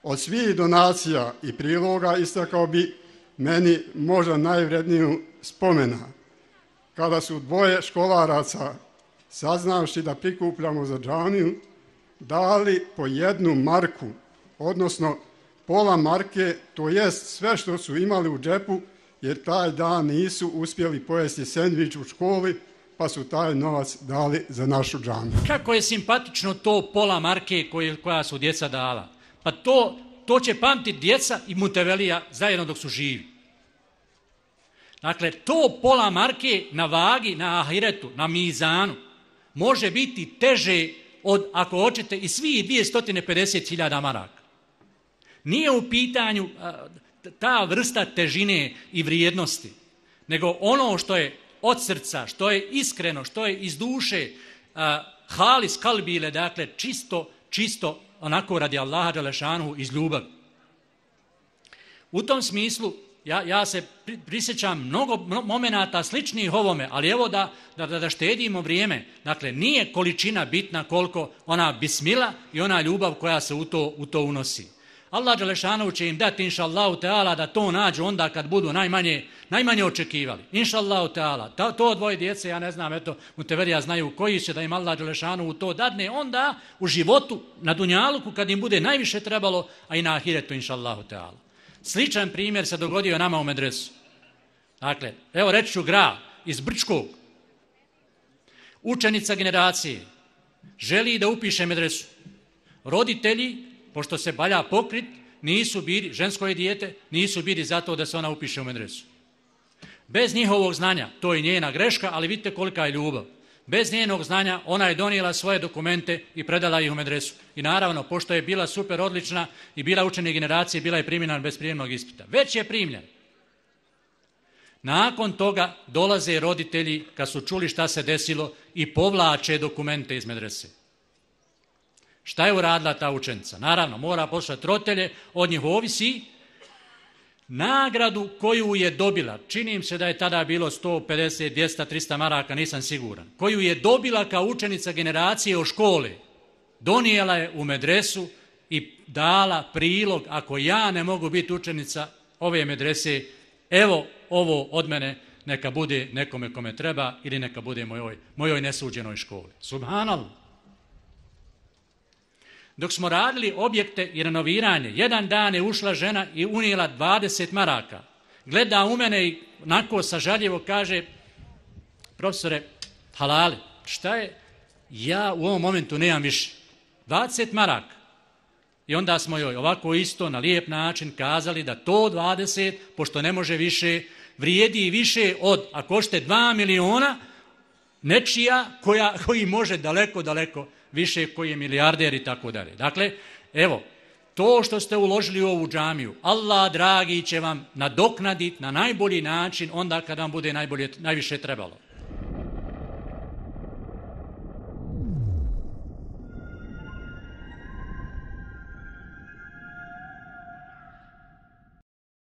Od svih donacija i priloga istakao bi meni možda najvredniju spomena. Kada su dvoje školaraca, saznavši da prikupljamo za džamiju, dali po 1 marku, odnosno pola marke, to jest sve što su imali u džepu, jer taj dan nisu uspjeli pojesti sendvič u školi, pa su taj novac dali za našu džamiju. Kako je simpatično to pola marke koja su djeca dala. Pa to će pamtiti djeca i Mutevelija zajedno dok su živi. Dakle, to pola marke na vagi, na ahiretu, na mizanu, može biti teže od, ako hoćete, i svih 250.000 maraka. Nije u pitanju ta vrsta težine i vrijednosti, nego ono što je od srca, što je iskreno, što je iz duše, halis kalbile, dakle čisto onako radi Allaha dželešanu iz ljubavi. U tom smislu ja se prisjećam mnogo momenata sličnih ovome, ali evo da štedimo vrijeme. Dakle, nije količina bitna koliko ona bismila i ona ljubav koja se u to unosi. Allah dželešanu će im dati inša Allahu teala da to nađu onda kad budu najmanje očekivali. Inša Allahu teala, to dvoje djece, ja ne znam, eto, Mutevelija znaju koji će da im Allah dželešanu u to dadne onda u životu, na dunjaluku kad im bude najviše trebalo, a i na ahiretu inša Allahu teala. Sličan primjer se dogodio nama u medresu. Dakle, evo reći ću Gra iz Brčkog. Učenica generacije želi da upiše medresu. Roditelji, pošto se balja pokrit, nisu bili, žensko je dijete, nisu bili zato da se ona upiše u medresu. Bez njihovog znanja, to je njena greška, ali vidite kolika je ljubav. Bez njenog znanja ona je donijela svoje dokumente i predala ih u medresu. I naravno, pošto je bila super odlična i bila učenik generacije, bila je primljena bez prijemnog ispita. Već je primljen. Nakon toga dolaze roditelji kad su čuli šta se desilo i povlače dokumente iz medrese. Šta je uradila ta učenica? Naravno, mora poslati roditelje, od njih ovisi nagradu koju je dobila. Čini im se da je tada bilo 150, 200, 300 maraka, nisam siguran. Koju je dobila kao učenica generacije od škole. Donijela je u medresu i dala prilog, ako ja ne mogu biti učenica ove medrese, evo ovo od mene neka bude nekome kome treba ili neka bude mojoj nesuđenoj školi. Subhanallah. Dok smo radili objekte i renoviranje, jedan dan je ušla žena i unijela 20 maraka. Gleda u mene i onako sažaljivo kaže, profesore, halali, šta je? Ja u ovom momentu nemam više. 20 maraka. I onda smo joj ovako isto na lijep način kazali da to 20, pošto ne može više, vrijedi više od, ako hoćete, 2 miliona, nečija koji može daleko više, koji je milijarder i tako dalje. Dakle, evo, to što ste uložili u ovu džamiju, Allah dragi će vam nadoknaditi na najbolji način onda kad vam bude najviše trebalo.